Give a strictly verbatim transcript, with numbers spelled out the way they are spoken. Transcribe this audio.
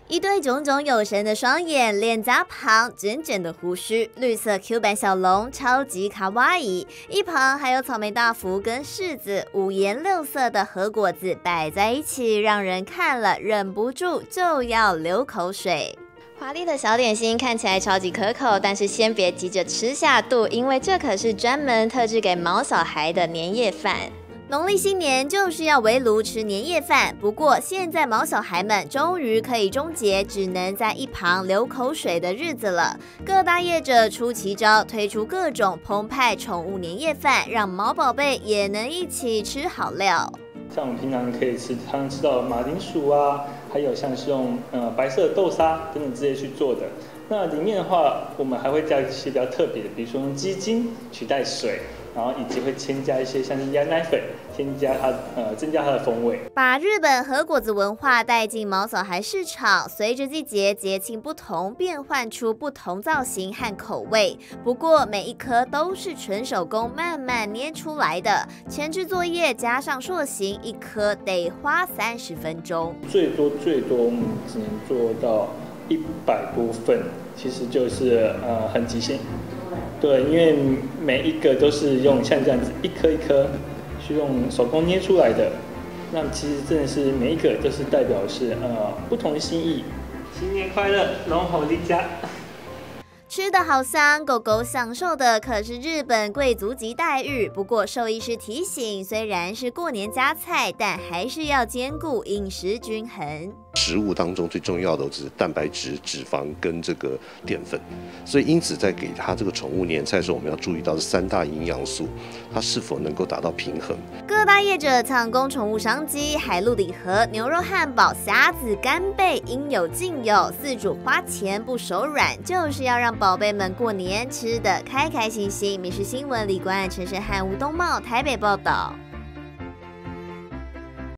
一对炯炯有神的双眼，脸颊旁卷卷的胡须，绿色 Q 版小龙超级卡哇伊，一旁还有草莓大福跟柿子，五颜六色的核果子摆在一起，让人看了忍不住就要流口水。华丽的小点心看起来超级可口，但是先别急着吃下肚，因为这可是专门特制给毛小孩的年夜饭。农历新年就是要围炉吃年夜饭，不过现在毛小孩们终于可以终结只能在一旁流口水的日子了。各大业者出奇招，推出各种澎湃宠物年夜饭，让毛宝贝也能一起吃好料。 像我们平常可以吃，常常吃到马铃薯啊，还有像是用呃白色的豆沙等等之类去做的。那里面的话，我们还会加一些比较特别的，比如说用鸡精取代水，然后以及会添加一些像是羊奶粉，添加它呃增加它的风味。 把日本和果子文化带进毛小孩市场，随着季节节庆不同，变换出不同造型和口味。不过每一颗都是纯手工慢慢捏出来的，前置作业加上塑形，一颗得花三十分钟。 最多最多我们只能做到一百多份，其实就是呃很极限。对，因为每一个都是用像这样子一颗一颗是用手工捏出来的，那其实真的是每一个都是代表是呃不同的心意。新年快乐，龙猴离家。 吃的好香，狗狗享受的可是日本贵族级待遇。不过兽医师提醒，虽然是过年加菜，但还是要兼顾饮食均衡。 食物当中最重要的是蛋白质、脂肪跟这个淀粉，所以因此在给它这个宠物年菜的时候，我们要注意到这三大营养素，它是否能够达到平衡。 各大业者抢攻宠物商机，海陆礼盒、牛肉汉堡、虾子、干贝应有尽有，饲主花钱不手软，就是要让宝贝们过年吃得开开心心。民视新闻李冠、陈胜汉、吴东茂台北报道。